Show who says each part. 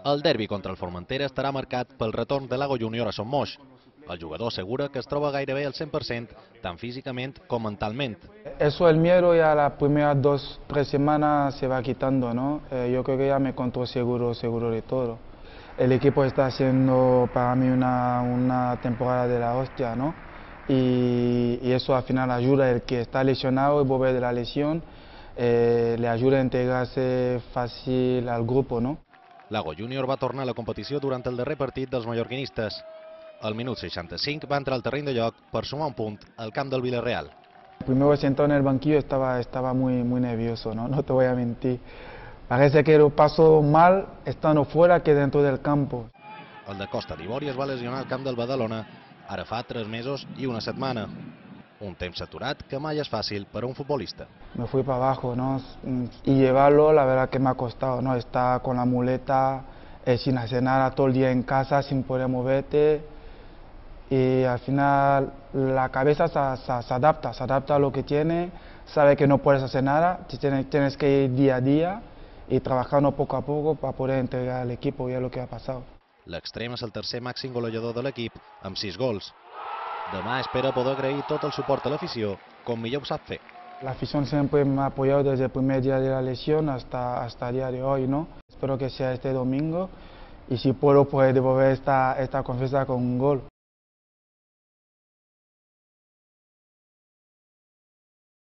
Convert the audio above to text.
Speaker 1: El derbi contra el Formentera estarà marcat pel retorn de Lago Júnior a Son Moix. El jugador assegura que es troba gairebé al 100%, tant físicament com mentalment.
Speaker 2: Eso, el miedo ya las primeras 2 o 3 semanas se va quitando, ¿no? Yo creo que ya me encuentro seguro de todo. El equipo está haciendo para mí una temporada de la hostia, ¿no? Y eso al final ayuda el que está lesionado y volver de la lesión, le ayuda a integrarse fácil al grupo, ¿no?
Speaker 1: Lago Júnior va tornar a la competició durant el darrer partit dels mallorquinistes. Al minut 65 va entrar al terreny de joc per sumar un punt al camp del Villarreal.
Speaker 2: Primero sentado en el banquillo estaba muy nervioso, ¿no? No te voy a mentir. Parece que lo pasó mal estando fuera que dentro del campo.
Speaker 1: El de Costa d'Ivori es va lesionar al camp del Badalona ara fa 3 mesos i una setmana. Un temps saturat que mai és fàcil per a un futbolista.
Speaker 2: Me fui para abajo, ¿no? Y llevarlo, la verdad que me ha costado, ¿no? Estar con la muleta, sin hacer nada todo el día en casa, sin poder moverte. Y al final la cabeza se adapta a lo que tiene, sabe que no puedes hacer nada, tienes que ir día a día y trabajando poco a poco para poder entregar al equipo ya lo que ha pasado.
Speaker 1: L'extrem és el tercer màxim golejador de l'equip, amb 6 gols. Demà espera poder agrair tot el suport a l'afició, com millor ho sap fer.
Speaker 2: La afición siempre me ha apoyado desde el primer día de la lesión hasta el día de hoy, ¿no? Espero que sea este domingo y si puedo, pues devolver esta confianza con un gol.